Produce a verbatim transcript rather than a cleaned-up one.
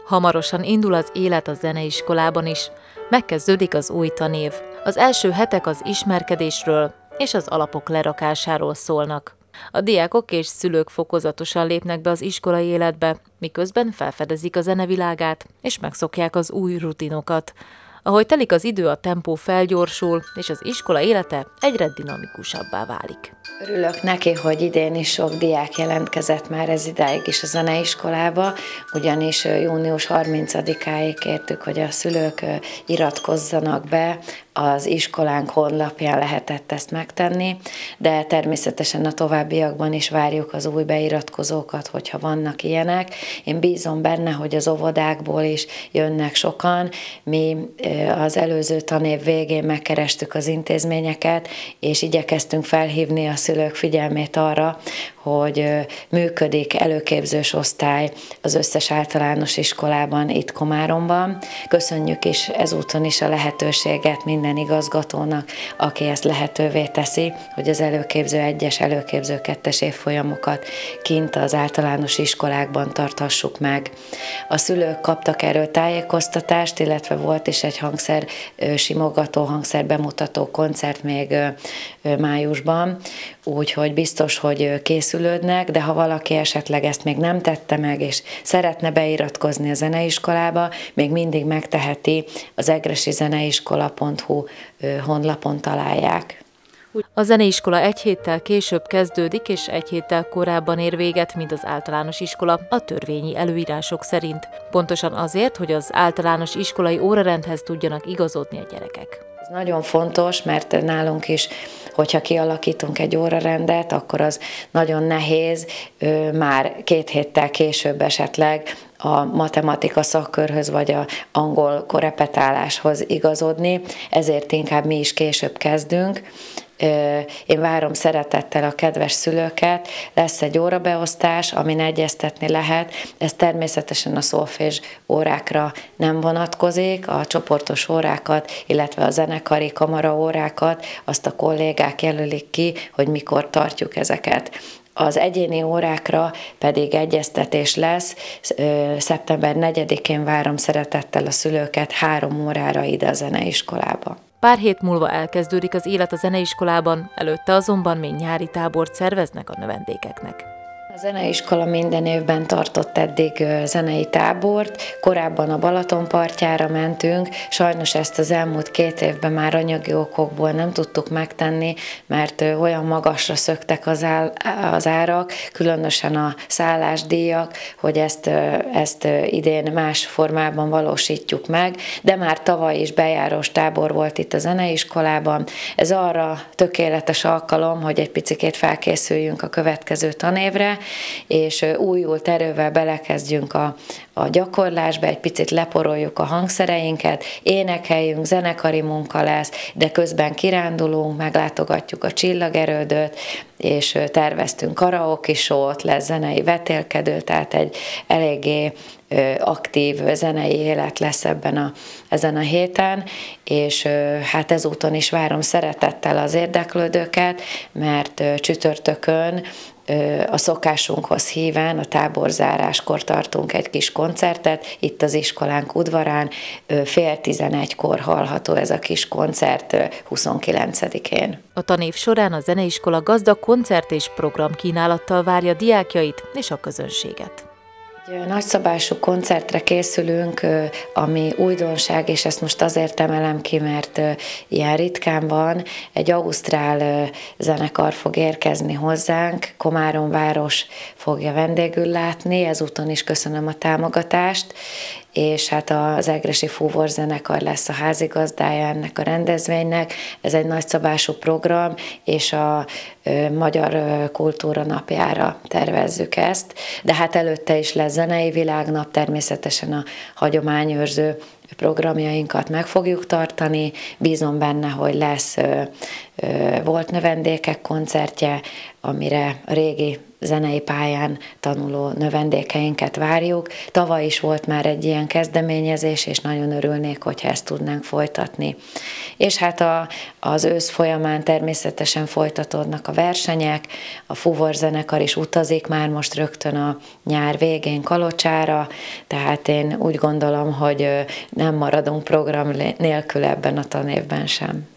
Hamarosan indul az élet a zeneiskolában is. Megkezdődik az új tanév. Az első hetek az ismerkedésről és az alapok lerakásáról szólnak. A diákok és szülők fokozatosan lépnek be az iskolai életbe, miközben felfedezik a zenevilágát és megszokják az új rutinokat. Ahogy telik az idő, a tempó felgyorsul, és az iskola élete egyre dinamikusabbá válik. Örülök neki, hogy idén is sok diák jelentkezett már ez idáig is a zeneiskolába, ugyanis június harmincadikáig kértük, hogy a szülők iratkozzanak be, az iskolánk honlapján lehetett ezt megtenni, de természetesen a továbbiakban is várjuk az új beiratkozókat, hogyha vannak ilyenek. Én bízom benne, hogy az óvodákból is jönnek sokan. Mi az előző tanév végén megkerestük az intézményeket, és igyekeztünk felhívni a szülők figyelmét arra, hogy működik előképzős osztály az összes általános iskolában itt Komáromban. Köszönjük is ezúton is a lehetőséget minden igazgatónak, aki ezt lehetővé teszi, hogy az előképző egyes, előképző kettes évfolyamokat kint az általános iskolákban tarthassuk meg. A szülők kaptak erről tájékoztatást, illetve volt is egy hangszer simogató, hangszer bemutató koncert még májusban, úgyhogy biztos, hogy készülődnek, de ha valaki esetleg ezt még nem tette meg, és szeretne beiratkozni a zeneiskolába, még mindig megteheti, az egresi zeneiskola pont hu honlapon találják. A zeneiskola egy héttel később kezdődik, és egy héttel korábban ér véget, mint az általános iskola a törvényi előírások szerint. Pontosan azért, hogy az általános iskolai órarendhez tudjanak igazodni a gyerekek. Ez nagyon fontos, mert nálunk is, hogyha kialakítunk egy órarendet, akkor az nagyon nehéz már két héttel később esetleg a matematika szakkörhöz vagy a angol korepetáláshoz igazodni, ezért inkább mi is később kezdünk. Én várom szeretettel a kedves szülőket, lesz egy órabeosztás, amin egyeztetni lehet, ez természetesen a szólfés órákra nem vonatkozik, a csoportos órákat, illetve a zenekari kamara órákat, azt a kollégák jelölik ki, hogy mikor tartjuk ezeket. Az egyéni órákra pedig egyeztetés lesz, szeptember negyedikén várom szeretettel a szülőket három órára ide a zeneiskolába. Pár hét múlva elkezdődik az élet a zeneiskolában, előtte azonban még nyári tábort szerveznek a növendékeknek. A zeneiskola minden évben tartott eddig zenei tábort, korábban a Balaton partjára mentünk, sajnos ezt az elmúlt két évben már anyagi okokból nem tudtuk megtenni, mert olyan magasra szöktek az, áll, az árak, különösen a szállásdíjak, hogy ezt, ezt idén más formában valósítjuk meg, de már tavaly is bejárós tábor volt itt a zeneiskolában. Ez arra tökéletes alkalom, hogy egy picikét felkészüljünk a következő tanévre, és újult erővel belekezdjünk a, a gyakorlásba, egy picit leporoljuk a hangszereinket, énekeljünk, zenekari munka lesz, de közben kirándulunk, meglátogatjuk a Csillagerődöt, és terveztünk karaoke show-t, lesz zenei vetélkedő, tehát egy eléggé aktív zenei élet lesz ebben a, ezen a héten, és hát ezúton is várom szeretettel az érdeklődőket, mert csütörtökön a szokásunkhoz híven a táborzáráskor tartunk egy kis koncertet, itt az iskolánk udvarán, fél tizenegykor hallható ez a kis koncert huszonkilencedikén. A tanév során a zeneiskola gazdag koncert és programkínálattal várja diákjait és a közönséget. Nagyszabású koncertre készülünk, ami újdonság, és ezt most azért emelem ki, mert ilyen ritkán van. Egy ausztrál zenekar fog érkezni hozzánk, Komárom város fogja vendégül látni, ezúton is köszönöm a támogatást, és hát az egresi Fúvós zenekar lesz a házigazdája ennek a rendezvénynek. Ez egy nagyszabású program, és a Magyar Kultúra Napjára tervezzük ezt, de hát előtte is lesz zenei világnap, természetesen a hagyományőrző programjainkat meg fogjuk tartani. Bízom benne, hogy lesz Volt növendékek koncertje, amire a régi zenei pályán tanuló növendékeinket várjuk. Tavaly is volt már egy ilyen kezdeményezés, és nagyon örülnék, hogyha ezt tudnánk folytatni. És hát a, az ősz folyamán természetesen folytatódnak a versenyek, a fuvorzenekar is utazik már most rögtön a nyár végén Kalocsára, tehát én úgy gondolom, hogy nem maradunk program nélkül ebben a tanévben sem.